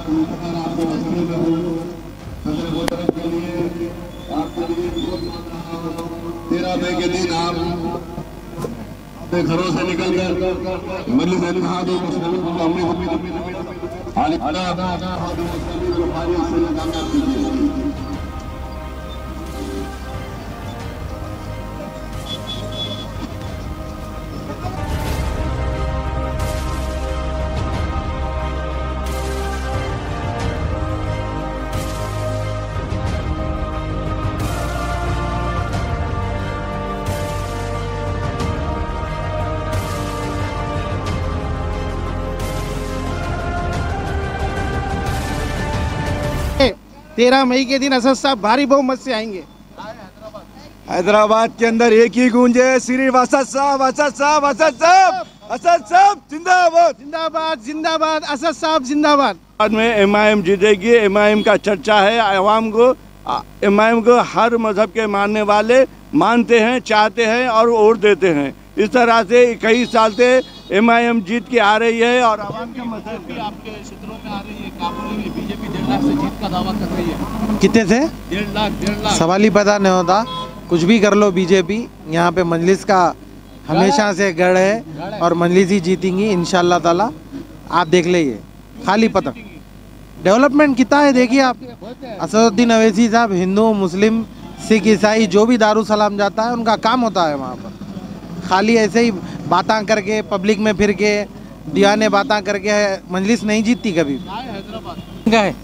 तेरह मई के दिन आप अपने घरों से निकलकर मजलिस इत्तेहाद तेरह मई के दिन असद साहब भारी बहुमत से आएंगे। हैदराबाद के अंदर एक ही गूंज है, सिर्फ असद साहब, असद साहब, असद साहब, असद साहब जिंदाबाद, जिंदाबाद, जिंदाबाद, असद साहब जिंदाबाद। बाद में एमआईएम जीतेगी। एमआईएम का चर्चा है, आवाम को, एमआईएम को हर मजहब के मानने वाले मानते हैं, चाहते हैं और वोट देते हैं। इस तरह से कई साल से एमआईएम जीत के आ रही है और आवाम के मजहब भी आपके क्षेत्रों में आ रही है। काबुल में बीजेपी 1.5 लाख से जीत का दावा कर रही है। कितने थे? 1.5 लाख। सवाल ही पता नहीं होता, कुछ भी कर लो बीजेपी, यहाँ पे मजलिस का हमेशा से गढ़ है और मजलिस ही जीतेंगी इंशाल्लाह ताला। आप देख लीजिए, खाली पता डेवलपमेंट कितना है देखिए आप। असदुद्दीन अवैसी साहब हिंदू, मुस्लिम, सिख, ईसाई जो भी दारुसलाम जाता है उनका काम होता है वहाँ पर। खाली ऐसे ही बातें करके, पब्लिक में फिर के दीवाने बातें करके मजलिस नहीं जीतती कभी। का है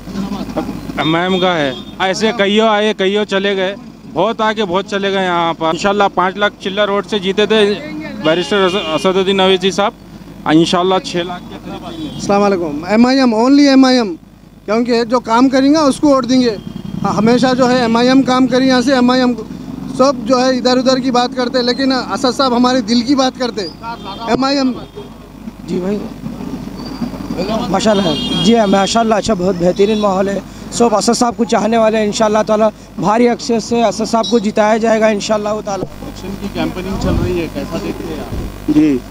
एमआईएम का है। ऐसे कईयों आए, कईयों चले गए, बहुत आके बहुत चले गए। यहाँ पर इंशाल्लाह 5 लाख चिल्लर वोट से जीते थे बैरिस्टर असदुद्दीन अवैसी साहब। इंशाल्लाह 6 लाख के। अस्सलाम वालेकुम। एमआईएम, ओनली एमआईएम, क्योंकि जो काम करेंगे उसको वोट देंगे। हमेशा जो है एमआईएम काम करी, यहाँ से एमआईएम सब जो है इधर उधर की बात करते, लेकिन असद साहब हमारे दिल की बात करते। एमआईएम जी भाई माशाल्लाह, जी माशाल्लाह, अच्छा बहुत बेहतरीन माहौल है। सब असद साहब को चाहने वाले हैं। इंशाल्लाह ताला भारी अक्सर से असद साहब को जिताया जाएगा इंशाल्लाह ताला। इलेक्शन की कैंपेनिंग चल रही है, कैसा देखते हैं आप?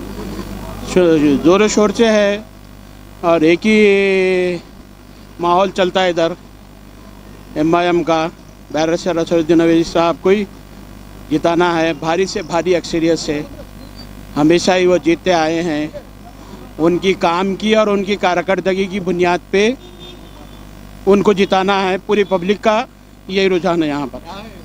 जी जोरों शोर से है और एक ही माहौल चलता है इधर। एमआईएम का बैरिस्टर असदुद्दीन अवैसी साहब को ही जिताना है, भारी से भारी अक्सरियत से। हमेशा ही वो जीतते आए हैं। उनकी काम की और उनकी कारकर्दगी की बुनियाद पे उनको जिताना है। पूरी पब्लिक का यही रुझान है यहाँ पर।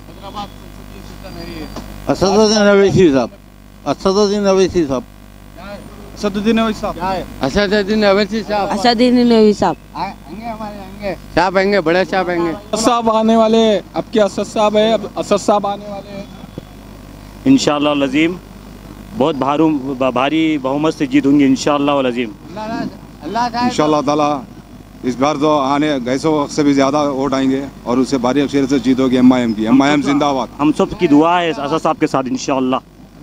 असदुद्दीन अवैसी साहब, असदुद्दीन अवैसी साहब, असदुद्दीन अवैसी साहब, असदुद्दीन अवैसी साहब, असदुद्दीन अवैसी साहब साहब आएंगे, बड़े साहब आएंगे। असद साहब आने वाले, अब के असद साहब है, अब असद साहब आने वाले हैं इंशाअल्लाह लजीम। बहुत भारी बहुमत से जीत होंगी इंशाअल्लाह लजीम। इंशाअल्लाह ताला इस बार तो आने गए से भी ज़्यादा वोट आएंगे और उससे भारी अक्सरियत से जीत होगी एमआईएम की। एमआईएम जिंदाबाद। हम सब की दुआ है असद साहब के साथ इंशाअल्लाह।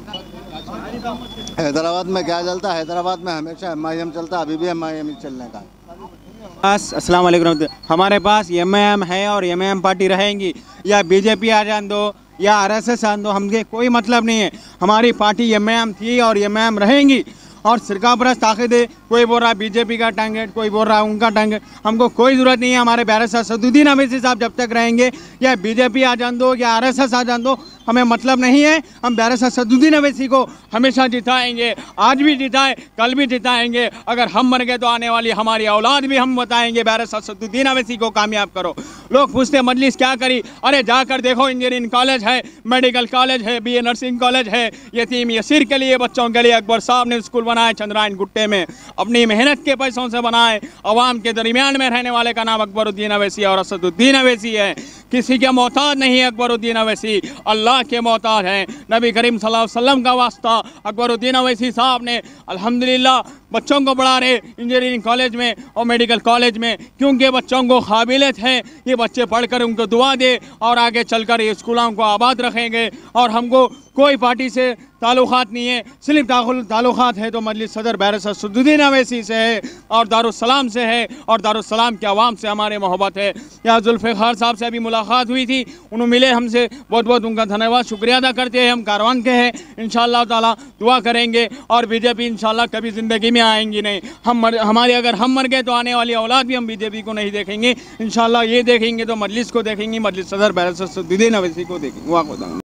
हैदराबाद में क्या चलता है? हैदराबाद में हमेशा एमआईएम चलता है, अभी भी एमआईएम चलने का। अस्सलाम वालेकुम। हमारे पास एमआईएम है और एमआईएम पार्टी रहेंगी, या बीजेपी आ जान दो या आरएसएस आन दो, हमसे कोई मतलब नहीं है। हमारी पार्टी एमआईएम थी और एमआईएम रहेंगी। और सिरकापरस्त ताकत, कोई बोल रहा है बीजेपी का टारगेट, कोई बोल रहा है उनका टारगेट, हमको कोई ज़रूरत नहीं है। हमारे बैरिस्टर असदुद्दीन अवैसी साहब जब तक रहेंगे, या बीजेपी आ जान दो या आरएसएस आ जान दो, हमें मतलब नहीं है। हम बैरिस्टर असदुद्दीन अवैसी को हमेशा जिताएंगे, आज भी जिताए, कल भी जिताएंगे। अगर हम मर गए तो आने वाली हमारी औलाद भी हम बताएंगे बैरिस्टर असदुद्दीन अवैसी को कामयाब करो। लोग पूछते मजलिस क्या करी, अरे जाकर देखो, इंजीनियरिंग कॉलेज है, मेडिकल कॉलेज है, बीए नर्सिंग कॉलेज है, यतीम यसीर के लिए बच्चों के लिए अकबर साहब ने स्कूल बनाए चंद्रायन गुट्टे में, अपनी मेहनत के पैसों से बनाए। अवाम के दरमियान में रहने वाले का नाम अकबरुद्दीन अवैसी और असदुद्दीन अवैसी है। किसी के मोहताज नहीं है अकबरुद्दीन अवैसी, अल्लाह के मोहताज हैं। नबी करीम सल्लल्लाहु अलैहि वसल्लम का वास्ता अकबरुद्दीन अवैसी साहब ने अल्हम्दुलिल्लाह बच्चों को पढ़ा रहे इंजीनियरिंग कॉलेज में और मेडिकल कॉलेज में, क्योंकि बच्चों को काबिलियत है। ये बच्चे पढ़कर उनको दुआ दे और आगे चलकर ये स्कूलों को आबाद रखेंगे। और हमको कोई पार्टी से ताल्लुकात नहीं है, सिर्फ ताल्लुकात है तो मजलिस सदर बैरिस्टर असदुद्दीन अवैसी से है और दारुस्सलाम से है, और दारुस्सलाम के अवाम से हमारे मोहब्बत है। यहाँ जुल्फ़िकार साहब से अभी मुलाकात हुई थी, उन्होंने मिले हमसे, बहुत बहुत उनका धन्यवाद शुक्रिया अदा करते हैं। हम कारवान के हैं, इंशाअल्लाह ताला दुआ करेंगे और बीजेपी इंशाअल्लाह कभी ज़िंदगी में आएंगी नहीं। हमारे अगर हम मर गए तो आने वाली औलाद भी हम बीजेपी को नहीं देखेंगे इंशाल्लाह। ये देखेंगे तो मजलिस को देखेंगे, मजलिस सदर बैरिस्टर सदरुद्दीन अवैसी को देखेंगे। वाह।